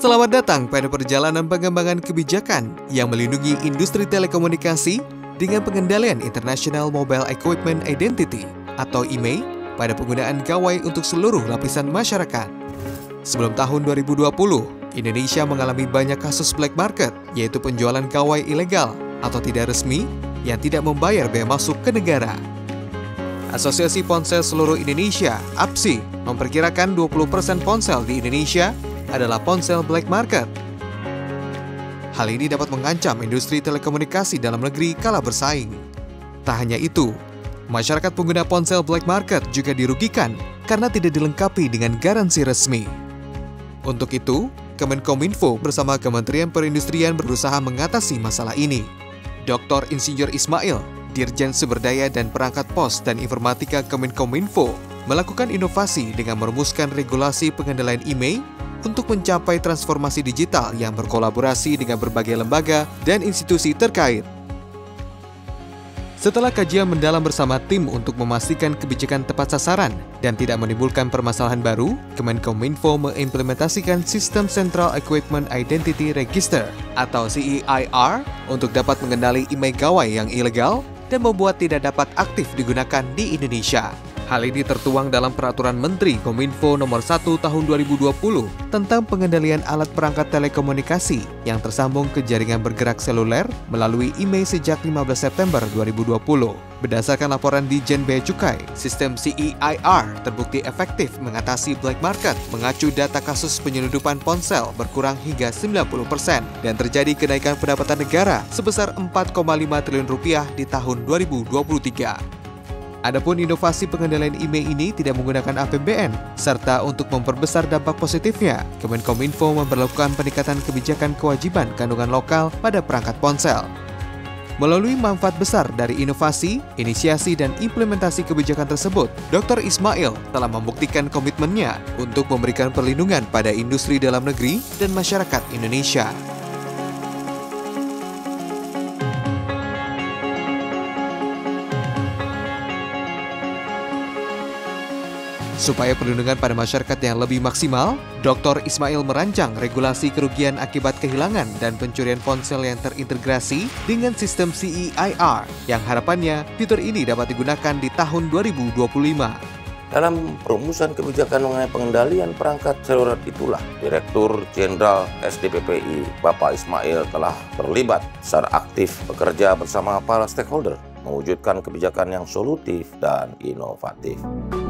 Selamat datang pada perjalanan pengembangan kebijakan yang melindungi industri telekomunikasi dengan pengendalian International Mobile Equipment Identity atau IMEI pada penggunaan gawai untuk seluruh lapisan masyarakat. Sebelum tahun 2020, Indonesia mengalami banyak kasus black market, yaitu penjualan gawai ilegal atau tidak resmi yang tidak membayar bea masuk ke negara. Asosiasi Ponsel Seluruh Indonesia, APSI, memperkirakan 20% ponsel di Indonesia adalah ponsel black market. Hal ini dapat mengancam industri telekomunikasi dalam negeri kala bersaing. Tak hanya itu, masyarakat pengguna ponsel black market juga dirugikan karena tidak dilengkapi dengan garansi resmi. Untuk itu, Kemenkominfo bersama Kementerian Perindustrian berusaha mengatasi masalah ini. Dr. Insinyur Ismail, Dirjen Sumberdaya dan Perangkat Pos dan Informatika Kemenkominfo, melakukan inovasi dengan merumuskan regulasi pengendalian IMEI untuk mencapai transformasi digital yang berkolaborasi dengan berbagai lembaga dan institusi terkait. Setelah kajian mendalam bersama tim untuk memastikan kebijakan tepat sasaran dan tidak menimbulkan permasalahan baru, Kemenkominfo mengimplementasikan Sistem Central Equipment Identity Register atau CEIR untuk dapat mengenali IMEI gawai yang ilegal dan membuat tidak dapat aktif digunakan di Indonesia. Hal ini tertuang dalam Peraturan Menteri Kominfo Nomor 1 Tahun 2020 tentang pengendalian alat perangkat telekomunikasi yang tersambung ke jaringan bergerak seluler melalui IMEI sejak 15 September 2020. Berdasarkan laporan Ditjen Bea Cukai, sistem CEIR terbukti efektif mengatasi black market mengacu data kasus penyeludupan ponsel berkurang hingga 90% dan terjadi kenaikan pendapatan negara sebesar 4,5 triliun rupiah di tahun 2023. Adapun inovasi pengendalian IMEI ini tidak menggunakan APBN, serta untuk memperbesar dampak positifnya, Kemenkominfo memperlakukan peningkatan kebijakan kewajiban kandungan lokal pada perangkat ponsel. Melalui manfaat besar dari inovasi, inisiasi, dan implementasi kebijakan tersebut, Dr. Ismail telah membuktikan komitmennya untuk memberikan perlindungan pada industri dalam negeri dan masyarakat Indonesia. Supaya perlindungan pada masyarakat yang lebih maksimal, Dr. Ismail merancang regulasi kerugian akibat kehilangan dan pencurian ponsel yang terintegrasi dengan sistem CEIR, yang harapannya fitur ini dapat digunakan di tahun 2025. Dalam perumusan kebijakan mengenai pengendalian perangkat seluler itulah, Direktur Jenderal SDPPI Bapak Ismail telah terlibat secara aktif bekerja bersama para stakeholder, mewujudkan kebijakan yang solutif dan inovatif.